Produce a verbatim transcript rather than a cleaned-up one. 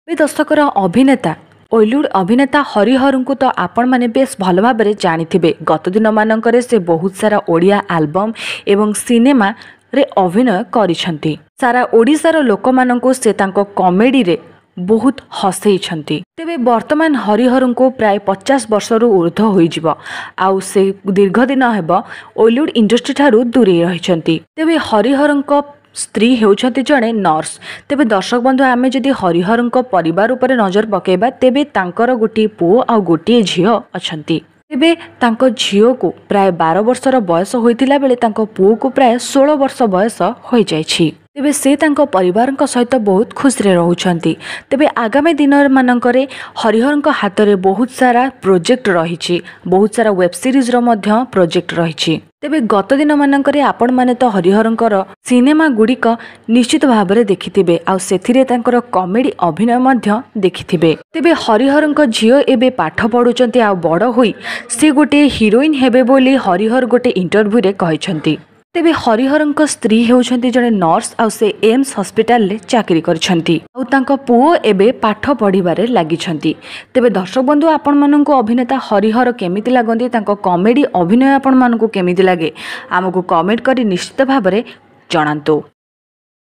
दशकर अभिनेता ओलीवुड अभिनेता हरिहर को तो आपण मैंने बेस भल भाव जानी गत दिन मानक से बहुत सारा ओडिया एल्बम एवं सिनेमा रे अभिनय करिसेंती। सारा ओडिशार लोक मानक से तांको कॉमेडी रे बहुत हसैछंती। तेबे वर्तमान हरिहर को प्राय पचास वर्ष रु ऊर्ध्व होइजिबो आउ से दीर्घ दिन हेबो ओलीवुड इंडस्ट्री ठारू दूरी रहिछंती। तेबे हरिहर स्त्री हेउछंती जणे नर्स। तेबे दर्शक बंधु आमे जदि हरिहर परिवार उपर नजर पकेबा तेबे तांकर गोटे पुओ आ गोटे झियो अछंती। तेबे तांको झियो को प्राय बारह वर्षर बयस होइतिला बेले तांको पुओ को प्राय सोलह वर्ष बयस होई जायछि। तेबे से तांको परिवार सहित बहुत खुश रे रहउछंती। तेबे आगामी दिन मानकरे हरिहर हाथ में बहुत सारा प्रोजेक्ट रही, बहुत सारा वेब सीरीज रो मध्य प्रोजेक्ट रही। तेबे गत दिन मानकरे आपण माने तो हरिहरंकर सिनेमा गुड़िक निश्चित भाव में देखिथिबे आ सेथिरे तांकर कॉमेडी अभिनय मध्य देखिथिबे। तेबे हरिहरंक झियो एबे पाठ पढुचंती आ बड़ होई से गोटे हिरोइन हेबे बोली हरिहर गोटे इंटरव्यू रे कहिसंती। तेबे हरिहरंक स्त्री हेउछंती जणे नर्स आ से एम्स हॉस्पिटल ले चाकरी करछंती आ तांको पुओ एबे पाठ पढिबारे लागिछंती। तेबे दर्शक बंधु आपण माननकु अभिनेता हरिहर केमिति लागंती, तांको कॉमेडी अभिनय आपण माननकु केमिति लागे, आमको कमेंट करी निश्चित भाबरे जणांतु।